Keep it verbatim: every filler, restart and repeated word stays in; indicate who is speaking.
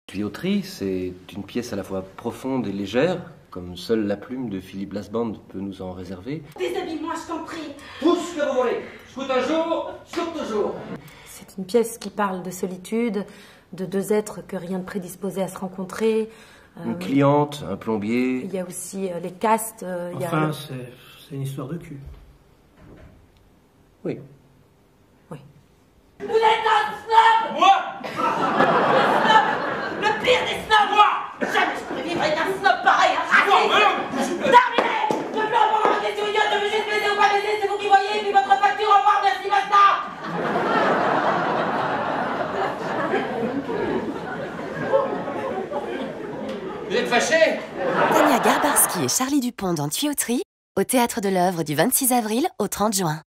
Speaker 1: Tuyauterie, c'est une pièce à la fois profonde et légère, comme seule la plume de Philippe Blasband peut nous en réserver.
Speaker 2: Déshabille-moi, je t'en prie.
Speaker 3: Tout ce que vous voulez. Scout un jour, scout toujours.
Speaker 4: C'est une pièce qui parle de solitude, de deux êtres que rien ne prédisposait à se rencontrer.
Speaker 1: Une euh, cliente, un plombier.
Speaker 4: Il y a aussi euh, les castes. Euh,
Speaker 5: enfin,
Speaker 4: il y a...
Speaker 5: c'est une histoire de cul.
Speaker 1: Oui.
Speaker 4: Oui.
Speaker 2: Vous êtes un snob!
Speaker 3: Moi!
Speaker 2: Le pire des snobs!
Speaker 3: Moi!
Speaker 2: Jamais je pourrais vivre avec un snob pareil, un
Speaker 3: Moi,
Speaker 2: raciste!
Speaker 3: madame!
Speaker 2: Terminé! Ne plus répondre à ma question idiote, de me juste baiser ou pas baiser, c'est vous qui voyez, et puis votre facture, au revoir, merci, basta!
Speaker 3: Vous êtes fâché?
Speaker 6: Tania Garbarski et Charlie Dupont dans Tuyauterie, au Théâtre de l'Œuvre du vingt-six avril au trente juin.